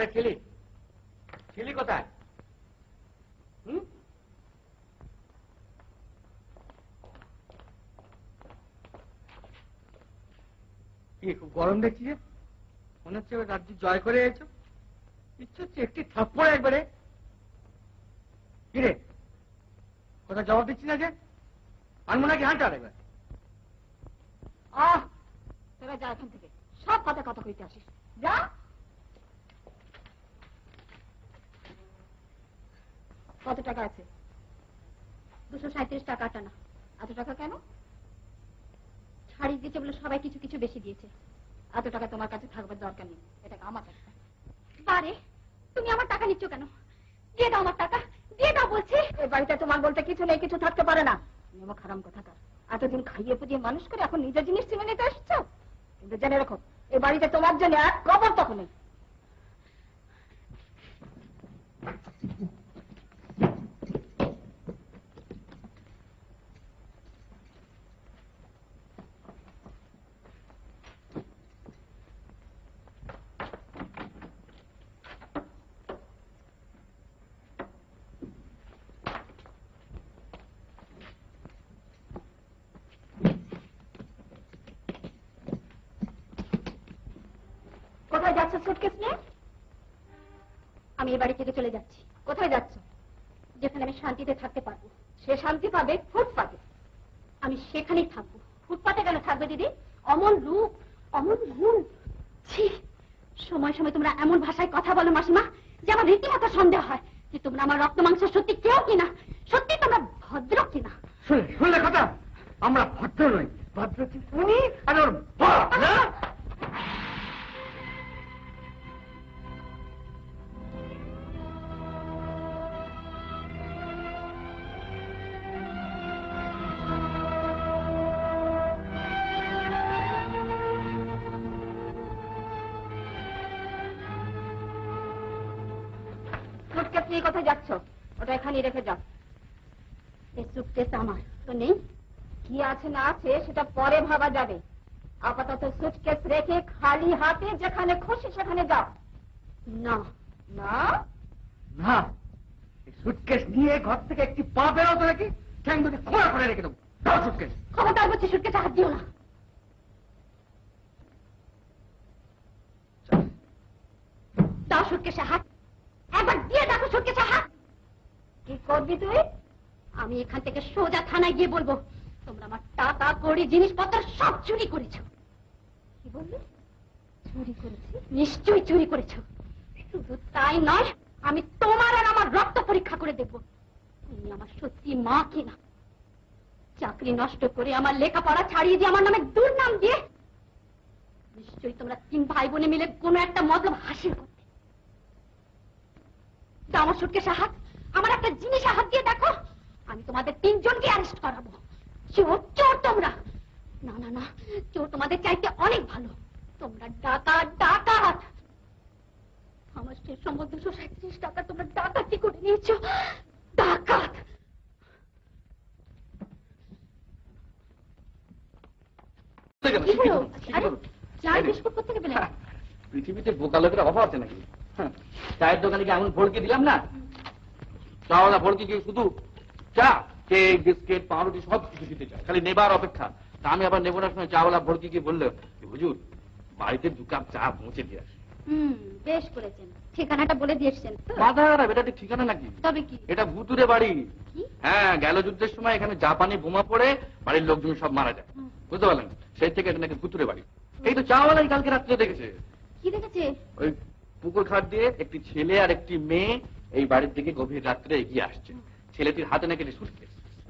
কোথায় ছিলি? ছিলি কোথায়? কি খুব গরম দেখছি যে? মনে হচ্ছে রাজ্য জয় করে এসেছো। ইচ্ছে হচ্ছে একটি থাপ্পড় একবারে। কিরে কথা জবাব দিচ্ছি না যে? আনবো নাকি হাঁটা একবার? তোরা যা এখান থেকে, সব কথা কথা কইতে আসিস। যা। কত টাকা আছে? 237 টাকা আটানা। এত টাকা কেন? ছাড়ি দিয়েছে বলে সবাই কিছু কিছু বেশি দিয়েছে। এত টাকা তোমার কাছে থাকবার দরকার নেই। এটা আমার টাকা। বারে তুমি আমার টাকা নিচ্ছ কেন? দিয়ে দাও আমার টাকা, দিয়ে দাও বলছি। এই বাড়িতে তোমার বলতে কিছু নেই, কিছু থাকতে পারে না। নেমো খারাম কথাকার। এতদিন খাইয়ে পুজিয়ে মানুষ করে এখন নিজের জিনিস চিনে নিতে আসছো। কিন্তু জেনে রাখো, এই বাড়িতে তোমার জন্য এক কবর তখন নেই। কোথায় যাচ্ছ সুটকেস নিয়ে? আমি এই বাড়ি থেকে চলে যাচ্ছি। কোথায় যাচ্ছ? যেখানে আমি শান্তিতে থাকতে পারবো। সে শান্তি পাবে ফুটপাতে। আমি সেখানেই থাকবো। ফুটপাতে কেন থাকবে দিদি? অমন রূপ, অমন গুণ। ছি, সময় সময় তোমরা এমন ভাষায় কথা বলো মাসিমা যে আমার রীতিমতো সন্দেহ হয় যে তোমরা আমার রক্ত মাংস সত্যি কেউ কিনা, সত্যি তোমরা ভদ্র কিনা। শুনলে কথা? আমরা ভদ্র নই, ভদ্র উনি আর ওর বাপ। সুটকেস নিয়ে কোথায় যাচ্ছ? ওটা এখানেই রেখে যাও। এই সুটকেস আমার তো নেই। কি আছে না আছে সেটা পরে ভাবা যাবে। আপাতত সুটকেস রেখে খালি হাতে যেখানে খুশি সেখানে যাও। না না না, সুটকেস নিয়ে ঘর থেকে একটি পা বেরোতো নাকি ঠ্যাং দুটি খোঁড়া করে রেখে দেবো। দাও সুটকেস। ক্ষমতার বলছি সুটকেসে হাত দিও না। দাও সুটকেসে হাত। একবার দিয়ে দেখো সুটকেসে হাত। কি করবি তুই? আমি এখান থেকে সোজা থানায় গিয়ে বলবো তোমরা আমার টাকা কড়ি জিনিসপত্র সব চুরি করেছো। কি বললি? চুরি করেছি? নিশ্চয়ই চুরি করেছো। শুধু তাই নয়, আমি তোমার আর আমার রক্ত পরীক্ষা করে দেখবো তুমি আমার সত্যি মা কিনা। চাকরি নষ্ট করে আমার লেখাপড়া ছাড়িয়ে দিয়ে আমার নামে দুর্নাম দিয়ে নিশ্চয়ই তোমরা 3 ভাই বোনে মিলে কোনো একটা মতলব হাসিল করতে। আমার সুটকেসে হাত, আমার একটা জিনিসে হাত দিয়ে দেখো, আমি তোমাদের 3 জনকে অ্যারেস্ট করাবো। চোর চোর তোমরা। না না না, চোর তোমাদের চাইতে অনেক ভালো। তোমরা ডাকাত ডাকাত। আমার সেই সম্বল 237 টাকা তোমরা ডাকাতি করে নিয়েছো। ডাকাত। পৃথিবীতে বোকা লোকের অভাব আছে নাকি? চায়ের দোকানে কি এমন ভড়কে দিলাম না? চাওয়ালা ভড়কে কি শুধু চা, কেক, বিস্কিট, পাউরুটি সব কিছু দিতে চায়, খালি নেবার অপেক্ষা। তা আমি আবার নেব না সময় চাওয়ালা ভড়কে কি বললো, হুজুর বাড়িতে 2 কাপ চা পৌঁছে দিয়ে আসে। বেশ করেছেন, ঠিকানাটা বলে দিয়েছেন। মাথা খারাপ, এটা ঠিক ঠিকানা নাকি? তবে কি? এটা ভুতুরে বাড়ি। হ্যাঁ, গেল যুদ্ধের সময় এখানে জাপানি বোমা পড়ে বাড়ির লোকজন সব মারা যায়, বুঝতে পারলেন? সেই থেকে এটা নাকি ভুতুরে বাড়ি। এই তো চাওয়ালাই কালকে রাত্রে দেখেছে। কি দেখেছে? ওই পুকুর ঘাট দিয়ে একটি ছেলে আর একটি মেয়ে এই বাড়ির দিকে গভীর রাত্রে এগিয়ে আসছে। ছেলেটির হাতে নাকি সুটকেস।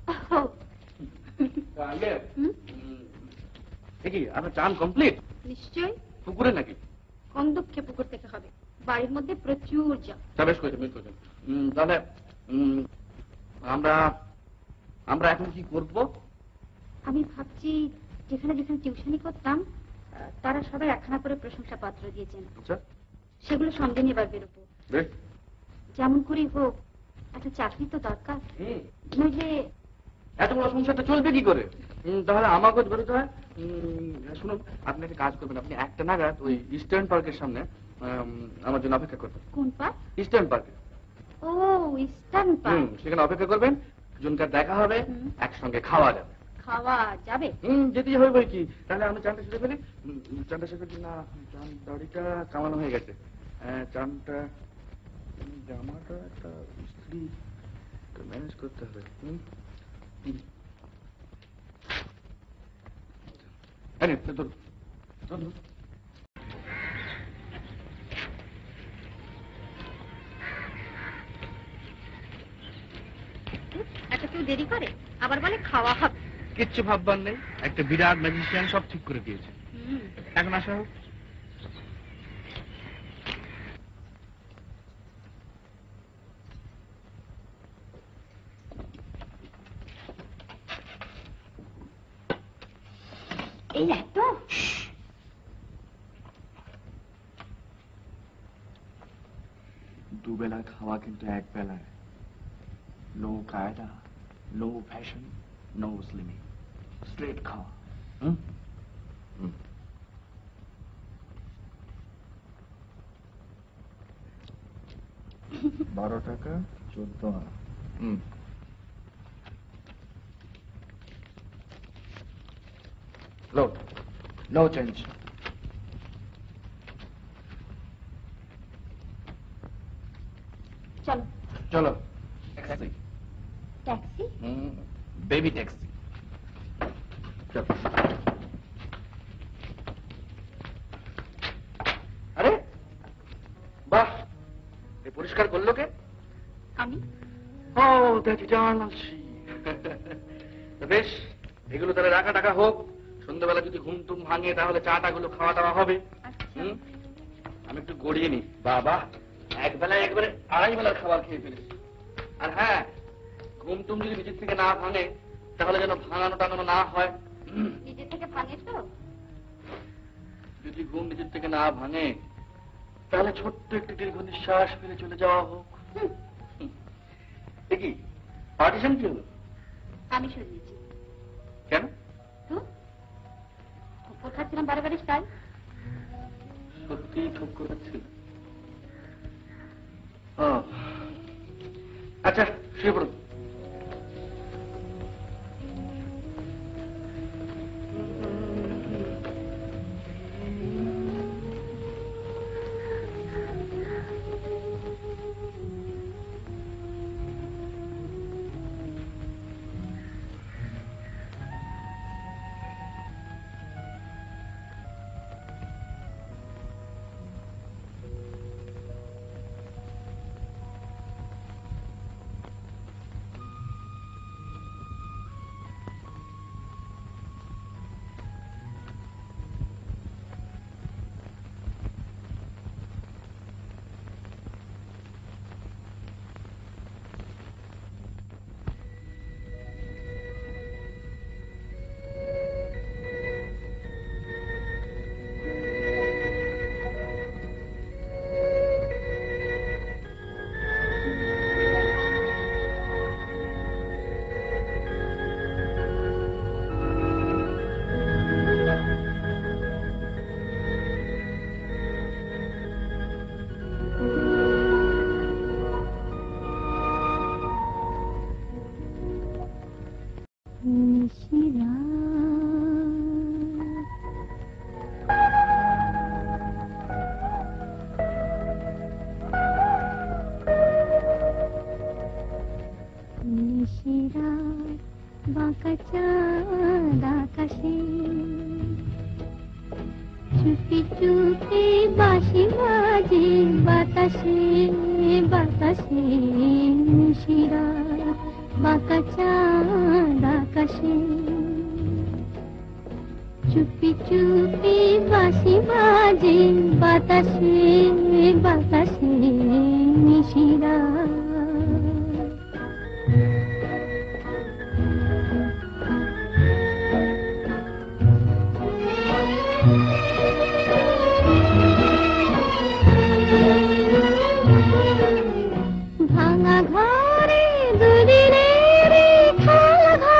দেখি আপনার চান কমপ্লিট? নিশ্চয়ই। পুকুরে নাকি? কম দুঃখে পুকুর থেকে হবে, বাড়ির মধ্যে প্রচুর জল। বেশ করেছেন, বেশ করেছেন। তাহলে আমরা আমরা এখন কি করব? আমি ভাবছি যেখানে যেখানে টিউশনি করতাম তারা সবাই একখানা করে প্রশংসা পত্র দিয়েছেন। সেগুলো সঙ্গে নিয়ে এবার বেরোবো। যেমন করেই হোক একটা চাকরি তো দরকার, নইলে এত বড় সংসারটা চলবে কি করে? তাহলে আমাকে বেরোতে হয়। শুনুন, আপনি একটা কাজ করবেন, আপনি 1টা নাগাদ ওই ইস্টার্ন পার্কের সামনে আমার জন্য অপেক্ষা করবেন। কোন পার্ক? ইস্টার্ন পার্কে। ও, ইস্টার্ন পার্ক। সেখানে অপেক্ষা করবেন, জুনকার দেখা হবে, একসঙ্গে খাওয়া যাবে। খাওয়া যাবে? যেতেই হবে বই কি। তাহলে আমি চানটা সেরে ফেলি। চানটা সেরে ফেলি না, চান দাড়িটা কামানো হয়ে গেছে। চানটা জামাটা একটা স্ত্রী ম্যানেজ করতে হবে। এত কেউ দেরি করে, আবার বলে খাওয়া হবে। কিচ্ছু ভাববার নেই, একটা বিরাট ম্যাজিশিয়ান সব ঠিক করে দিয়েছে। এখন আসা হোক। এই এত দুবেলা খাওয়া কিন্তু এক বেলায়। নো কায়দা, no fashion, no slimming, straight খাওয়া। 12 টাকা 14 আনা। লো, নো চেঞ্জ। চলো চলো। ট্যাক্সি। ট্যাক্সি? Baby taxi. চলো। আরে বাহ, পরিষ্কার করলো কে? আমি। ও, দ্যাট ইটারনাল শি। বেশ, এগুলো তাহলে রাখা টাকা হোক। সন্ধ্যাবেলা যদি ঘুম টুম ভাঙে তাহলে চাটা গুলো খাওয়া দাওয়া হবে। আমি একটু গড়িয়ে নি। বাবা, এক বেলায় একবারে 2.5 বেলার খাবার খেয়ে ফেলেছি। আর হ্যাঁ, ঘুম টুম যদি নিজের থেকে না ভাঙে তাহলে যেন ভাঙানো টাঙানো না হয়। নিজের থেকে ভাঙে তো? যদি ঘুম নিজের থেকে না ভাঙে তাহলে ছোট্ট একটি দীর্ঘ নিঃশ্বাস ফেলে চলে যাওয়া হোক। দেখি পার্টিশন কি হলো? আমি সরিয়েছি। কেন? ঠোক্কর খাচ্ছিলাম বারে বারে, তাই। সত্যি ঠোক্কর খাচ্ছিল? আচ্ছা, শুয়ে পড়ুন। চুপি চুপি বাঁশি বাজে বাতাসে বাতাসে, নিশিরা বাঁকা চাঁদ আকাশে। চুপি চুপি বাঁশি বাজে বাতাসে বাতাসে, নিশিরা। ভাঙা ঘরে দুদিনের খেলা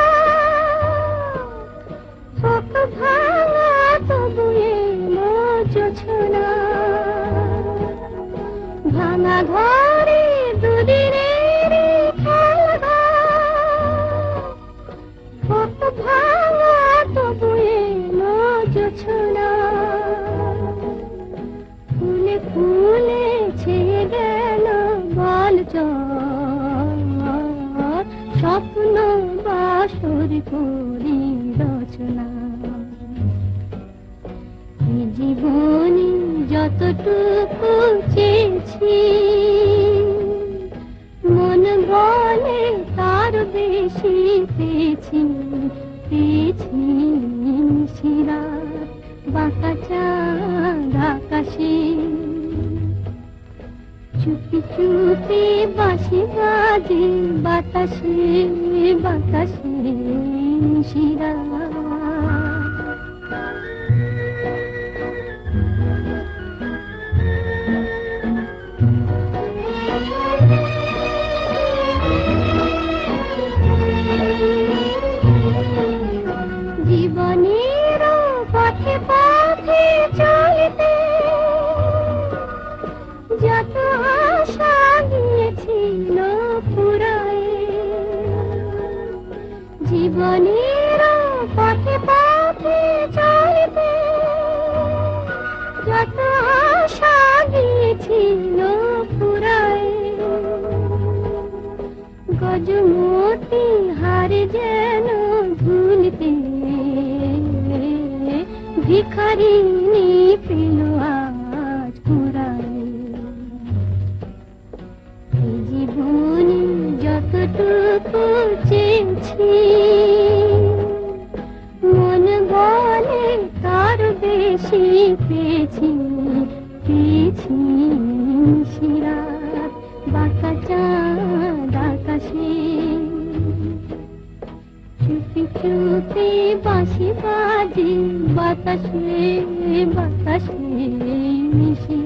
হোক ভাঙা তবু এলো জোছনা। ঝড় স্বপ্ন বাসর করি রচনা। এই জীবনে যতটুকু চেয়েছি মন বলে তার বেশি পেয়েছি, পেয়েছি নিশিরাত বাঁকা চাঁদ আকাশে। চুপি চুপি বাঁশি বাজে বাতাসে বাতাসে নিশিরাত। জীবনের পথে পথে চলতে যত আশা গিয়েছিল ফুরায়ে, জীবনের পথে পথে চলতে যত আশা গিয়েছিল ফুরায়ে। গজমতি হারে যেন ভুলতে ভিখারিনী পেল আজ পুরায়। জীবনে যতটুকু চেয়েছি মন বলে তার বেশি পেয়েছি, পেয়েছি নিশিরাত বাঁকা চাঁদ আকাশে। চুপি চুপি বাঁশি বাজে বাতাসে বাতাসে মিশি।